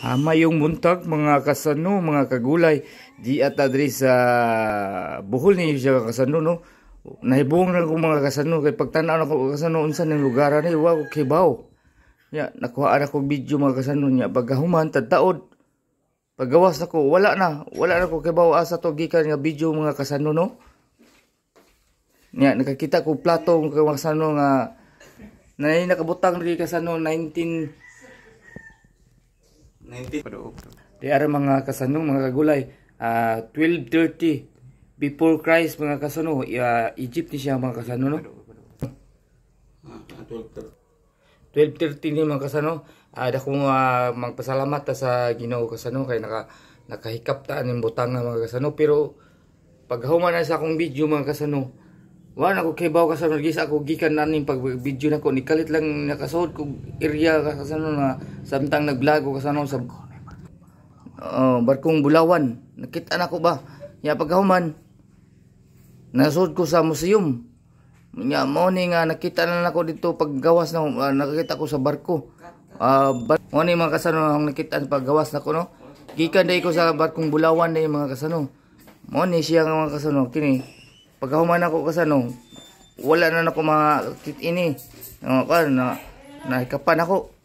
Mayong buntag mga kasano, mga kagulay, di ata diri sa Bohol ni siya kasano no. Nahibong na ko mga kasano kay pagtan-aw ako kasano unsa ning lugar ni wa ko kibaw. Ya nakuha ako video mga kasano niya pagahuman tadtaod. Paggawas nako wala na ko kibaw asa to gikan nga video mga kasano no. Nya nakakita ko plato mga kasano nga nay nakabutang diri kasano 19 di ara mga kasano mga kagulay 1230 before Christ mga kasano Egypt ni siya mga kasano no 1230 ni mga kasano dako magpasalamat sa Ginoo kasano kay nakahikap ta ning butang nga mga kasano pero paghuman na sa akong video mga kasano wala ako kibaw kasano gisa ako gikan naning pag video nako nikalit lang nakasuod ko area kasano na samtang nag-vlog ko kasano sa barkong Bulawan nakita nako ba nya paghuman nasuod ko sa museum nya mo ni nga nakita na nako dito paggawas na nakakita ko sa barko mo ni mga kasano ang nakita sa paggawas nako no gikan dai ko sa barkong Bulawan dai mga kasano mo ni siya nga mga kasano kini pagkahuman ako kasano wala na nako mga kit ini na hikapan ako